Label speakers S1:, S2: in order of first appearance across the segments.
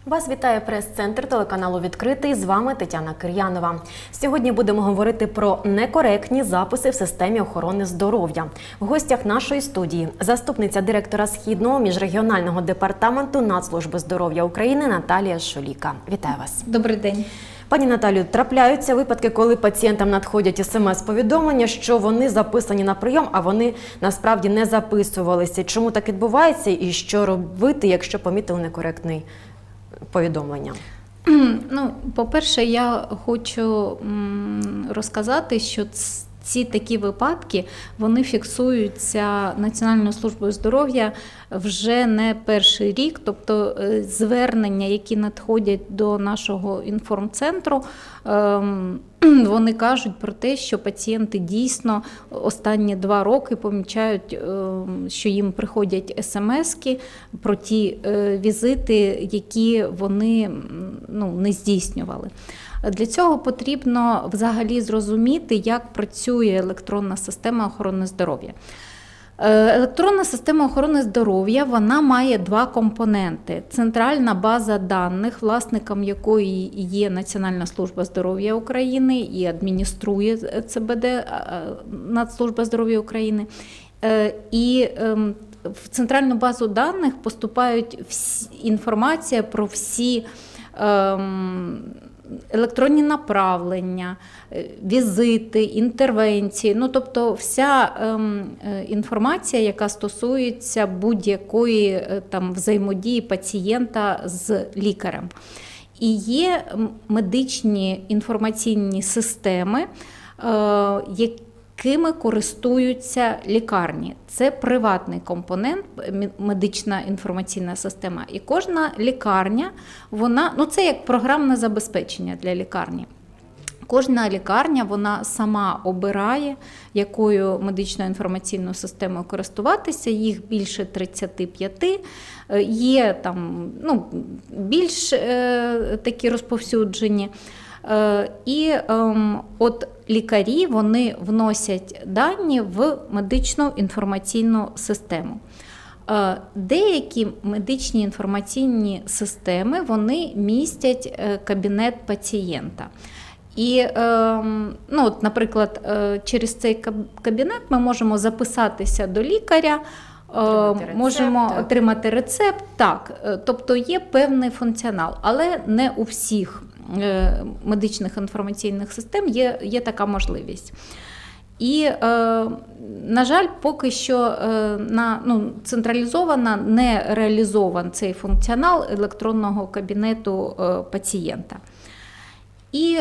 S1: Вас вітає прес-центр телеканалу «Відкритий». З вами Тетяна Кир'янова. Сьогодні будемо говорити про некоректні записи в системі охорони здоров'я. В гостях нашої студії заступниця директора Східного міжрегіонального департаменту Нацслужби здоров'я України Наталія Шуліка. Вітаю вас.
S2: Добрий день.
S1: Пані Наталію, трапляються випадки, коли пацієнтам надходять смс-повідомлення, що вони записані на прийом, а вони насправді не записувалися. Чому так відбувається і що робити, якщо помітили некоректний повідомлення?
S2: По-перше, я хочу розказати, що ці такі випадки, вони фіксуються Національною службою здоров'я вже не перший рік, тобто звернення, які надходять до нашого інформцентру, вони кажуть про те, що пацієнти дійсно останні 2 роки помічають, що їм приходять смс-ки про ті візити, які вони не здійснювали. Для цього потрібно взагалі зрозуміти, як працює електронна система охорони здоров'я. Електронна система охорони здоров'я, вона має 2 компоненти. Центральна база даних, власником якої є Національна служба здоров'я України і адмініструє ЦБД, Нацслужба здоров'я України. І в центральну базу даних поступають інформація про всі електронні направлення, візити, інтервенції, тобто вся інформація, яка стосується будь-якої взаємодії пацієнта з лікарем. І є медичні інформаційні системи, якими користуються лікарні. Це приватний компонент, медична інформаційна система. І кожна лікарня, це як програмне забезпечення для лікарні. Кожна лікарня, вона сама обирає, якою медичною інформаційною системою користуватися, їх більше 35, є більш такі розповсюджені. І от лікарі, вони вносять дані в медичну інформаційну систему. Деякі медичні інформаційні системи, вони містять кабінет пацієнта. І, наприклад, через цей кабінет ми можемо записатися до лікаря, можемо отримати рецепт, тобто є певний функціонал, але не у всіх медичних інформаційних систем є така можливість. І, на жаль, поки що централізовано не реалізований цей функціонал електронного кабінету пацієнта. І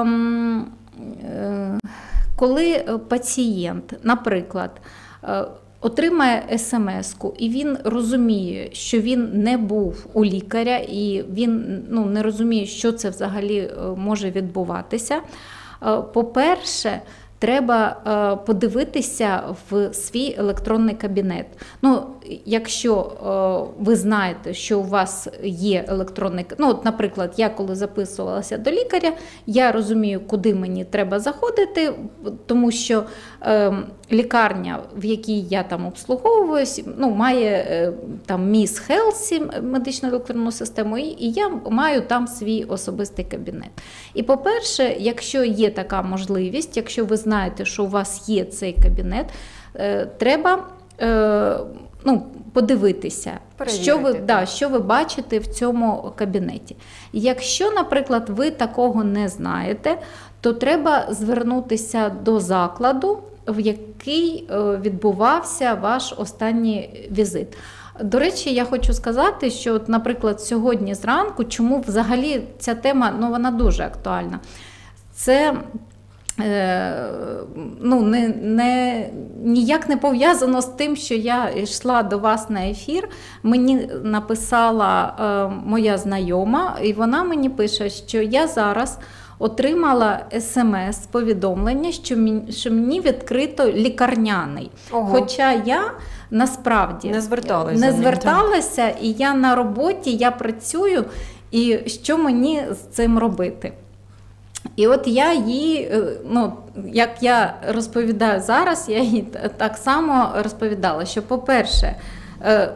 S2: коли пацієнт, наприклад, отримає смс-ку, і він розуміє, що він не був у лікаря, і він не розуміє, що це взагалі може відбуватися. По-перше, треба подивитися в свій електронний кабінет. Якщо ви знаєте, що у вас є електронний кабінет, наприклад, я коли записувалася до лікаря, я розумію, куди мені треба заходити, тому що лікарня, в якій я обслуговуюсь, має Miss Health, медичну електронну систему, і я маю там свій особистий кабінет. І, по-перше, якщо є така можливість, якщо ви знаєте, що у вас є цей кабінет, треба подивитися, що ви бачите в цьому кабінеті. Якщо, наприклад, ви такого не знаєте, то треба звернутися до закладу, в який відбувався ваш останній візит. До речі, я хочу сказати, що, наприклад, сьогодні зранку, чому взагалі ця тема, вона дуже актуальна. Це ніяк не пов'язано з тим, що я йшла до вас на ефір. Мені написала моя знайома, і вона мені пише, що я зараз отримала смс-повідомлення, що мені відкрито лікарняний. Хоча я насправді не зверталася, і я на роботі, я працюю, і що мені з цим робити? І от я їй, як я розповідаю зараз, я їй так само розповідала, що, по-перше,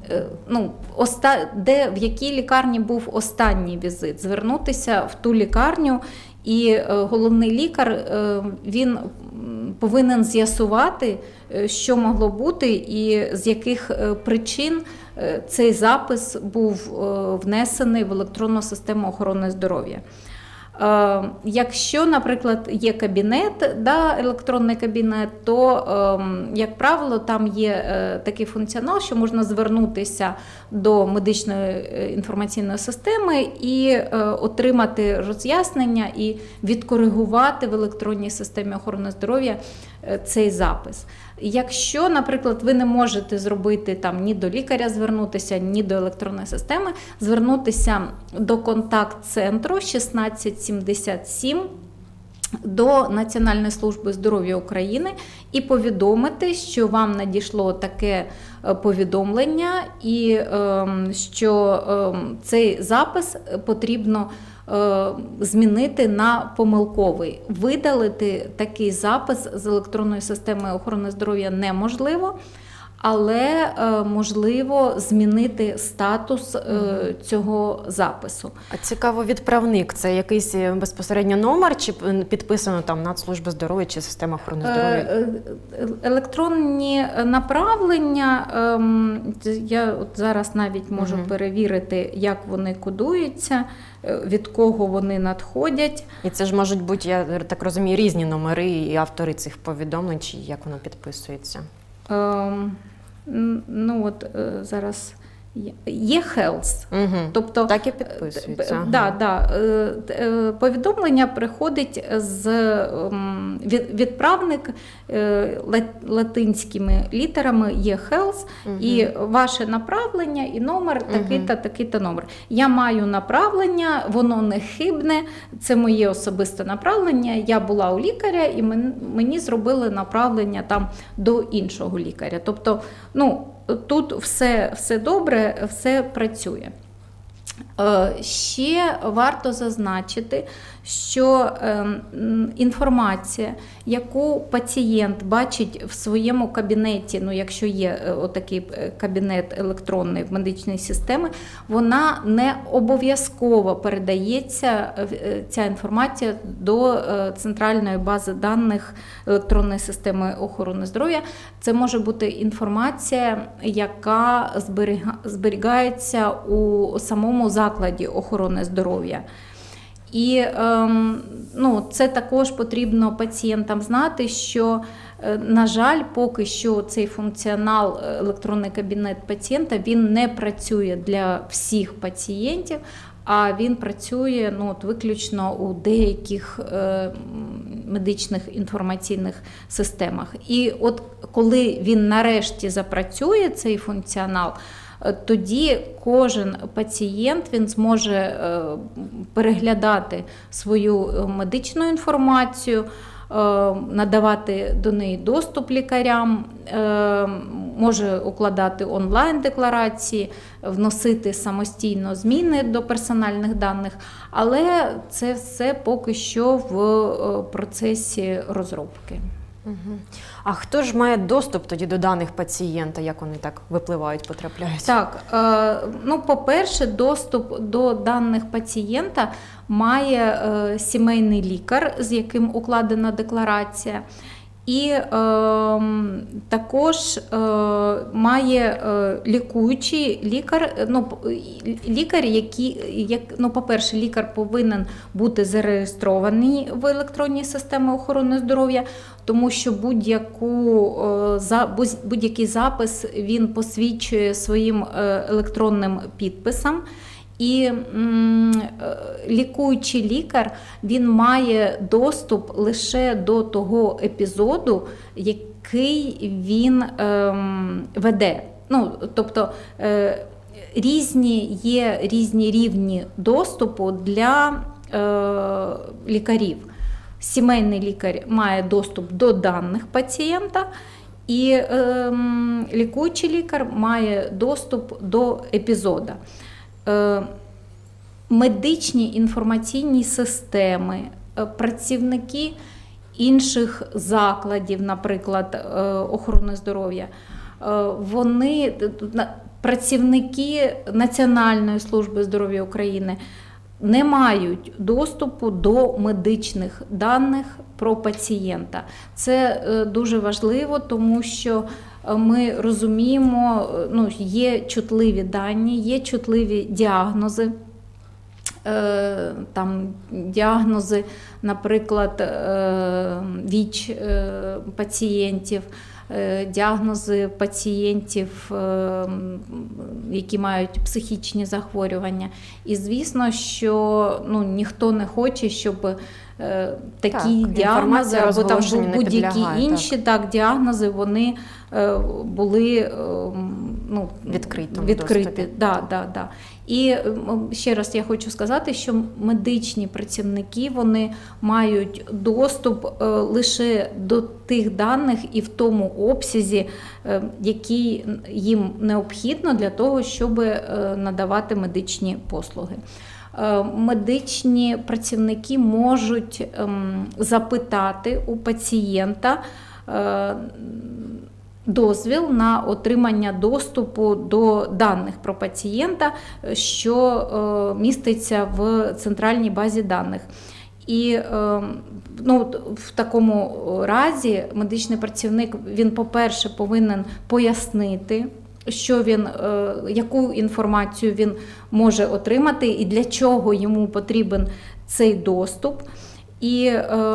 S2: в якій лікарні був останній візит, звернутися в ту лікарню, і головний лікар він повинен з'ясувати, що могло бути і з яких причин цей запис був внесений в електронну систему охорони здоров'я. Якщо, наприклад, є кабінет, електронний кабінет, то, як правило, там є такий функціонал, що можна звернутися до медичної інформаційної системи і отримати роз'яснення і відкоригувати в електронній системі охорони здоров'я цей запис. Якщо, наприклад, ви не можете зробити ні до лікаря звернутися, ні до електронної системи, звернутися до контакт-центру 1677 до Національної служби здоров'я України і повідомити, що вам надійшло таке повідомлення і що цей запис потрібно змінити на помилковий. Видалити такий запис з електронної системи охорони здоров'я неможливо, але можливо змінити статус цього запису.
S1: А цікаво, відправник – це якийсь безпосередньо номер, чи підписано там Нацслужба здоров'я чи система охорони здоров'я?
S2: Електронні направлення, я от зараз навіть можу перевірити, як вони кодуються, від кого вони надходять. І
S1: це ж можуть бути, я так розумію, різні номери і автори цих повідомлень, чи як воно підписується?
S2: Зараз є Health,
S1: тобто так і підписується.
S2: Повідомлення приходить відправник латинськими літерами є Health, і ваше направлення і номер такий-то, такий-то номер. Я маю направлення, воно не хибне, це моє особисте направлення, я була у лікаря і мені зробили направлення до іншого лікаря. Тобто, тут все добре, все працює. Ще варто зазначити, що інформація, яку пацієнт бачить в своєму кабінеті, якщо є отакий кабінет електронний в медичній системі, вона не обов'язково передається, ця інформація, до центральної бази даних електронної системи охорони здоров'я. Це може бути інформація, яка зберігається у самому закладі охорони здоров'я. І це також потрібно пацієнтам знати, що, на жаль, поки що цей функціонал електронний кабінет пацієнта, він не працює для всіх пацієнтів, а він працює виключно у деяких медичних інформаційних системах. І от коли він нарешті запрацює, цей функціонал, тоді кожен пацієнт він зможе переглядати свою медичну інформацію, надавати до неї доступ лікарям, може укладати онлайн-декларації, вносити самостійно зміни до персональних даних, але це все поки що в процесі розробки.
S1: А хто ж має доступ тоді до даних пацієнта, як вони так випливають, потрапляють?
S2: Так, по-перше, доступ до даних пацієнта має сімейний лікар, з яким укладена декларація. І також має лікуючий лікар, по-перше, лікар повинен бути зареєстрований в електронній системі охорони здоров'я, тому що будь-який запис він посвідчує своїм електронним підписом. І лікуючий лікар, він має доступ лише до того епізоду, який він веде. Тобто є різні рівні доступу для лікарів. Сімейний лікар має доступ до даних пацієнта, і лікуючий лікар має доступ до епізоду. Медичні інформаційні системи, працівники інших закладів, наприклад, охорони здоров'я, вони працівники Національної служби здоров'я України не мають доступу до медичних даних про пацієнта. Це дуже важливо, тому що ми розуміємо, є чутливі дані, є чутливі діагнози. Там діагнози, наприклад, ВІЧ пацієнтів, діагнози пацієнтів, які мають психічні захворювання. І звісно, що ніхто не хоче, щоб такі діагнози або там будь-які інші діагнози, вони були відкриті. Да. І ще раз я хочу сказати, що медичні працівники, вони мають доступ лише до тих даних і в тому обсязі, який їм необхідно для того, щоб надавати медичні послуги. Медичні працівники можуть запитати у пацієнта дозвіл на отримання доступу до даних про пацієнта, що міститься в центральній базі даних. І в такому разі медичний працівник, він, по-перше, повинен пояснити, яку інформацію він може отримати і для чого йому потрібен цей доступ. І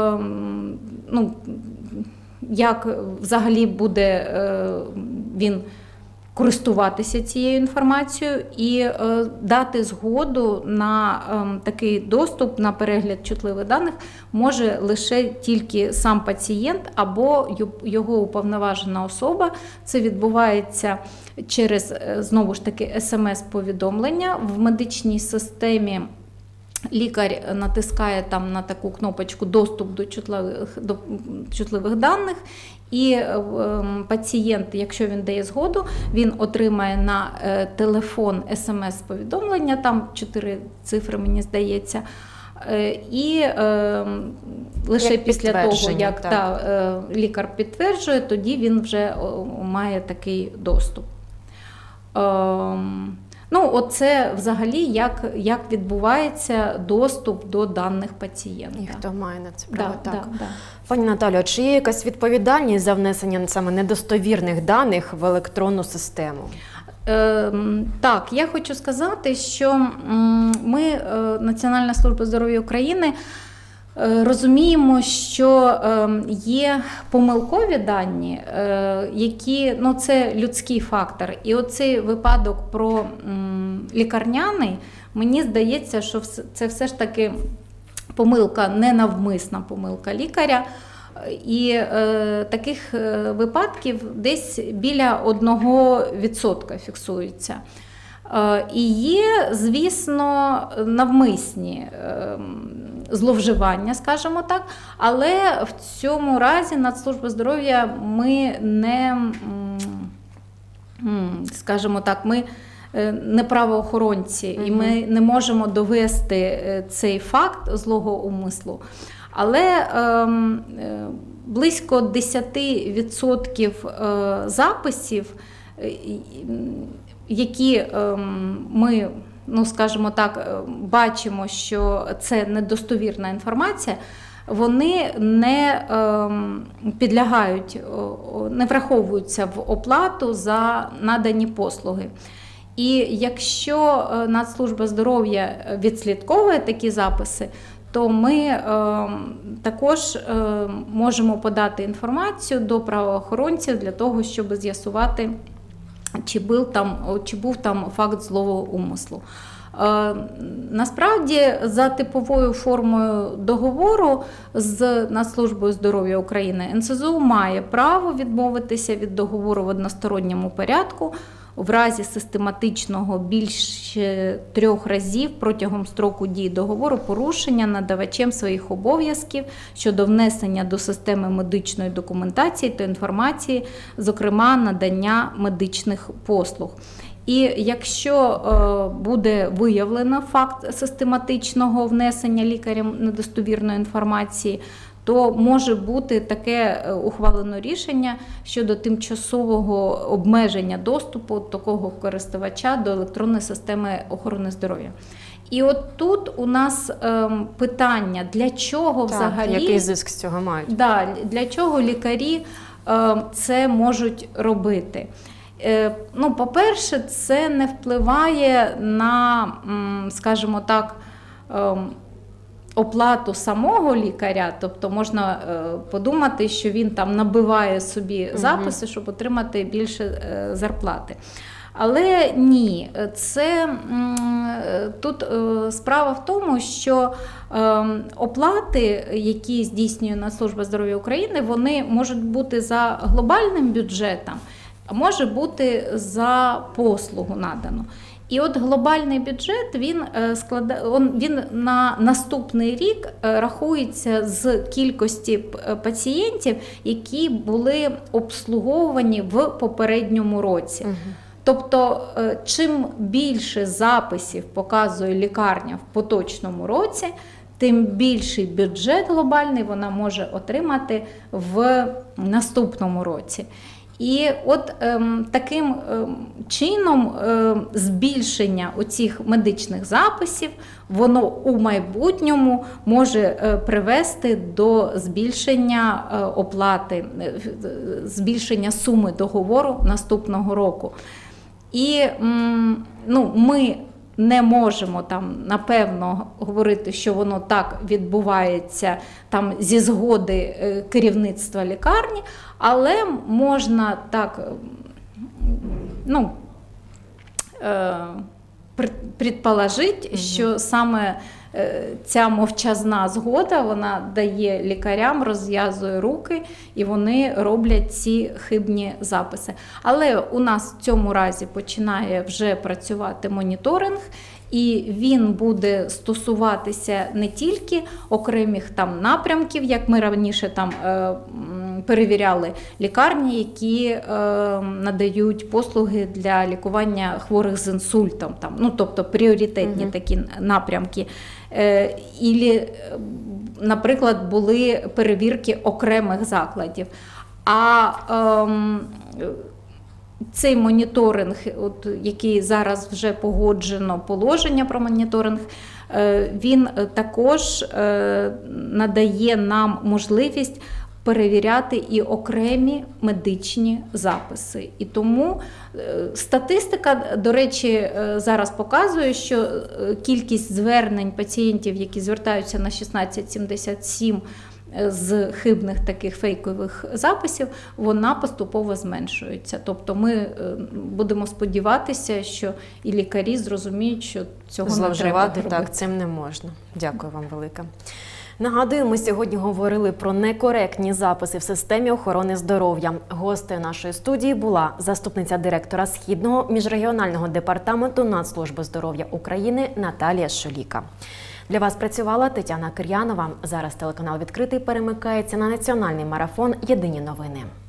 S2: як взагалі буде він користуватися цією інформацією і дати згоду на такий доступ, на перегляд чутливих даних може лише тільки сам пацієнт або його уповноважена особа. Це відбувається через, знову ж таки, СМС-повідомлення. В медичній системі лікар натискає там на таку кнопочку «Доступ до чутливих даних», і пацієнт, якщо він дає згоду, він отримає на телефон СМС-повідомлення, там 4 цифри, мені здається, і лише після того, як лікар підтверджує, тоді він вже має такий доступ. Оце взагалі, як відбувається доступ до даних пацієнта.
S1: І хто має на це право, так. Пані Наталю, чи є якась відповідальність за внесення саме недостовірних даних в електронну систему?
S2: Так, я хочу сказати, що ми, Національна служба здоров'я України, розуміємо, що є помилкові дані, які, це людський фактор. І оцей випадок про лікарняний, мені здається, що це все ж таки помилка, ненавмисна помилка лікаря. І таких випадків десь біля 1% фіксується. І є, звісно, навмисні зловживання, скажімо так, але в цьому разі Нацслужба здоров'я ми не, скажімо так, ми не правоохоронці, і ми не можемо довести цей факт злого умислу. Але близько 10% записів, які ми, скажімо так, бачимо, що це недостовірна інформація, вони не підлягають, не враховуються в оплату за надані послуги. І якщо Нацслужба здоров'я відслідковує такі записи, то ми також можемо подати інформацію до правоохоронців для того, щоб з'ясувати, чи був там факт злого умислу. Насправді, за типовою формою договору з Нацслужбою здоров'я України, НСЗУ має право відмовитися від договору в односторонньому порядку в разі систематичного більше 3 разів протягом строку дії договору порушення надавачем своїх обов'язків щодо внесення до системи медичної документації та інформації, зокрема надання медичних послуг. І якщо буде виявлено факт систематичного внесення лікарем недостовірної інформації, то може бути таке ухвалено рішення щодо тимчасового обмеження доступу такого користувача до електронної системи охорони здоров'я. І от тут у нас питання, для чого взагалі…
S1: Який зиск з цього мають?
S2: Да, для чого лікарі це можуть робити? Ну, по-перше, це не впливає на, скажімо так, оплату самого лікаря, тобто можна подумати, що він там набиває собі записи, щоб отримати більше зарплати. Але ні, тут справа в тому, що оплати, які здійснює Нацслужба здоров'я України, вони можуть бути за глобальним бюджетом, а може бути за послугу надану. І от глобальний бюджет, він на наступний рік рахується з кількості пацієнтів, які були обслуговувані в попередньому році. Тобто, чим більше записів показує лікарня в поточному році, тим більший бюджет глобальний вона може отримати в наступному році. І от таким чином збільшення оцих медичних записів, воно у майбутньому може привести до збільшення оплати, збільшення суми договору наступного року. І ми не можемо там, напевно, говорити, що воно так відбувається там, зі згоди керівництва лікарні, але можна так, предположити, що саме ця мовчазна згода, вона дає лікарям, розв'язує руки, і вони роблять ці хибні записи. Але у нас в цьому разі починає вже працювати моніторинг, і він буде стосуватися не тільки окремих там напрямків, як ми раніше там перевіряли лікарні, які надають послуги для лікування хворих з інсультом, там, тобто пріоритетні такі напрямки. Ілі, наприклад, були перевірки окремих закладів. А цей моніторинг, який зараз вже погоджено положення про моніторинг, він також надає нам можливість перевіряти і окремі медичні записи. І тому статистика, до речі, зараз показує, що кількість звернень пацієнтів, які звертаються на 1677 з хибних таких фейкових записів, вона поступово зменшується. Тобто ми будемо сподіватися, що і лікарі зрозуміють, що цього не треба робити.
S1: Зловживати так цим не можна. Дякую вам велике. Нагадую, ми сьогодні говорили про некоректні записи в системі охорони здоров'я. Гостею нашої студії була заступниця директора Східного міжрегіонального департаменту Нацслужби здоров'я України Наталія Шуліка. Для вас працювала Тетяна Кир'янова. Зараз телеканал «Відкритий» перемикається на національний марафон «Єдині новини».